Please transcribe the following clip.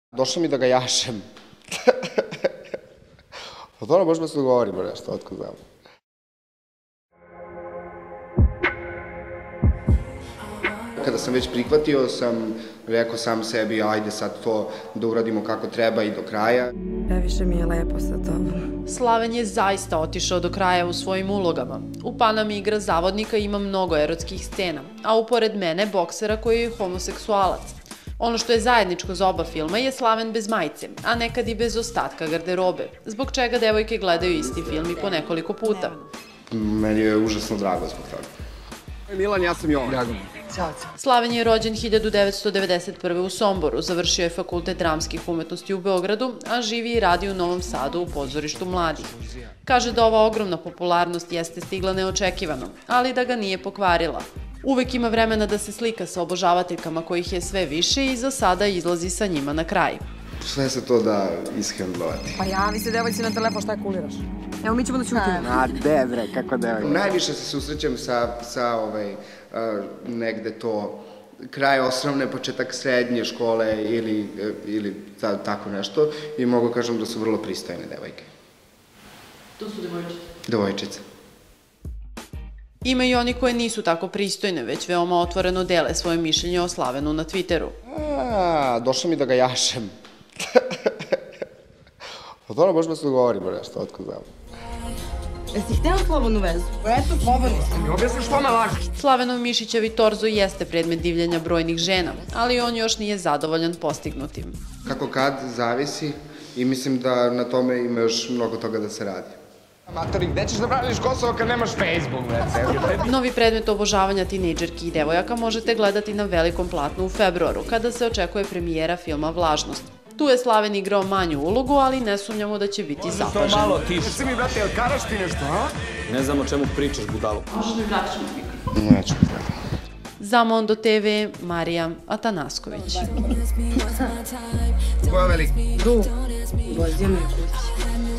Došlo mi da ga jašem. Od ono možemo se dogovorimo nešto, otko znam. Kada sam već prihvatio, sam rekao sam sebi, ajde sad to da uradimo kako treba i do kraja. Previše mi je lepo sa tobom. Slaven je zaista otišao do kraja u svojim ulogama. U Panami igra zavodnika i ima mnogo erotskih scena, a upored mene boksera koji je homoseksualac. Ono što je zajedničko za oba filma je Slaven bez majice, a nekad i bez ostatka garderobe, zbog čega devojke gledaju isti film i po nekoliko puta. Meni je užasno drago zbog toga. Milan, ja sam Jovan. Drago mi. Slaven je rođen 1991. u Somboru, završio je Fakultet dramskih umetnosti u Beogradu, a živi i radi u Novom Sadu u pozorištu mladih. Kaže da ova ogromna popularnost jeste stigla neočekivano, ali da ga nije pokvarila. Uvek ima vremena da se slika sa obožavateljkama kojih je sve više i za sada izlazi sa njima na kraj. Sve se to da ishendlovati. Pa javi se devojci na telefon, šta je kuliraš? Evo mi ćemo da ćutimo. A de bre, kako devojka? Najviše se susrećem sa negde to kraj osnovne, početak srednje škole ili tako nešto i mogu kažem da su vrlo pristojne devojke. To su devojčice? Devojčice. Ima i oni koje nisu tako pristojne, već veoma otvoreno dele svoje mišljenje o Slavenu na Twitteru. Došlo mi da ga jašem. Od ono možemo se dogovorimo nešto, otko znam. Jesi htela slobodnu vezu? Eto, slobodno sam. Mi objasniš što me lažiš? Slavenov Mišićevi torzo jeste predmet divljenja brojnih žena, ali on još nije zadovoljan postignutim. Kako kad, zavisi i mislim da na tome ima još mnogo toga da se radi. Amatori, gde ćeš da braniš Kosovo kad nemaš Facebook, brate? Novi predmet obožavanja tinejdžerki i devojaka možete gledati na velikom platnu u februaru, kada se očekuje premijera filma Vlažnost. Tu je Slaven igrao manju ulogu, ali ne sumnjamo da će biti zapažen. To malo tiše. Reci mi, brate, jel karaš ti nešto, a? Ne znam o čemu pričaš, budalo. Možeš mi vratiš na mikrofon? Neću. Za Mondo TV, Marija Atanasković. Koja velika? Du, vozio me kući.